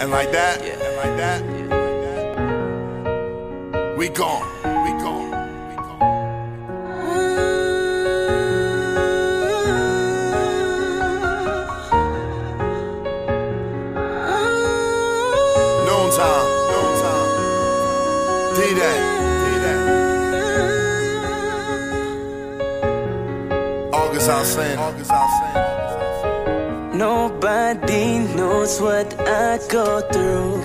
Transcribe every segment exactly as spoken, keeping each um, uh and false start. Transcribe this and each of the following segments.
And like that, yeah. and like that, yeah. we gone, we gone, we gone. Noon time, noon time. D-Day, D-Day. August out saying, August out saying. Nobody knows what I go through.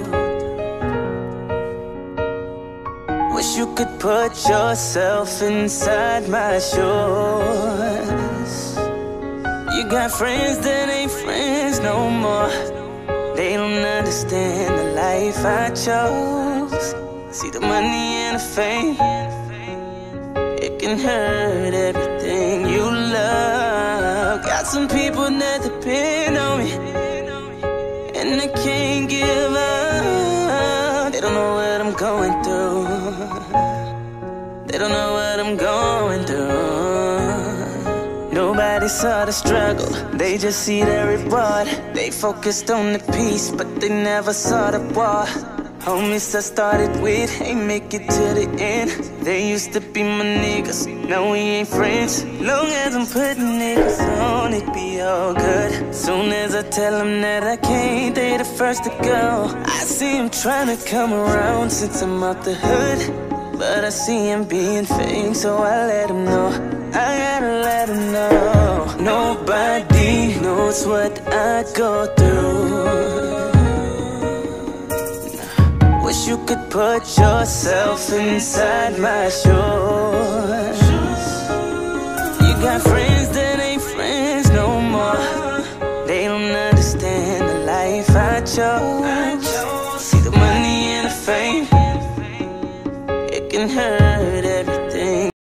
Wish you could put yourself inside my shoes. You got friends that ain't friends no more. They don't understand the life I chose. See the money and the fame, it can hurt everything you love. Got some people that depend on me, and they can't give up. They don't know what I'm going through. They don't know what I'm going through. Nobody saw the struggle, they just see the reward. They focused on the peace, but they never saw the war. Homies I started with ain't make it to the end. They used to be my niggas, now we ain't friends. Long as I'm putting niggas on, it be all good. Soon as I tell them that I can't, they the first to go. I see them trying to come around since I'm out the hood, but I see him being fake, so I let him know. I gotta let him know. Nobody knows what I go through. Wish you could put yourself inside my shoes. You got friends that ain't friends no more. They don't understand the life I chose. See the money and the fame, it can hurt